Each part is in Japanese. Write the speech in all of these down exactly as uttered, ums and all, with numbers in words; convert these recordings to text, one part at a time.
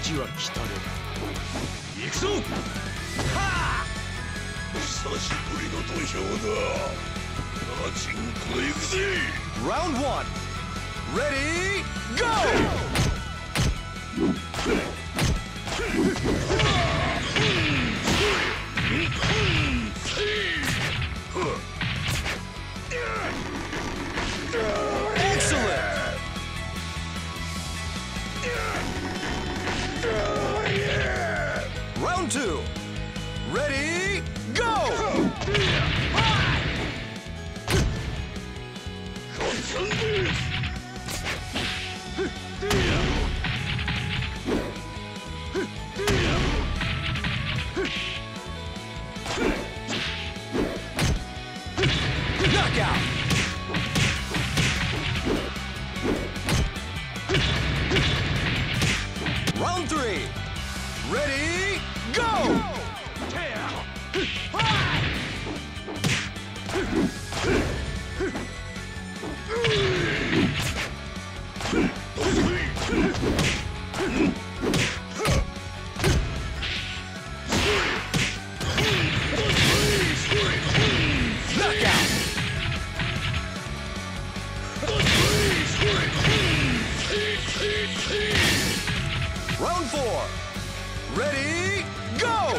時は来たれ。行くぞ。はあ、久しぶりの土俵だ。ガチンコ行くぜ。 Round one. Ready, go! Round two. Ready, go! Knockout. Round three. Ready, go! Knockout. Round four. Ready, go!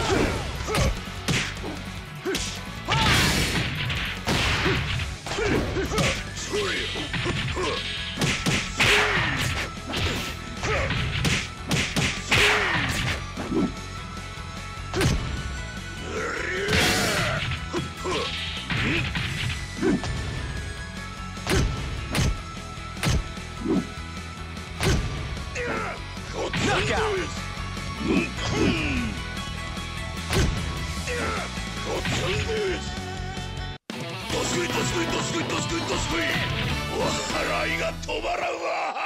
Knockout! どすこいどすこいどすこいどすこいどすこい。笑いが止まらんわ。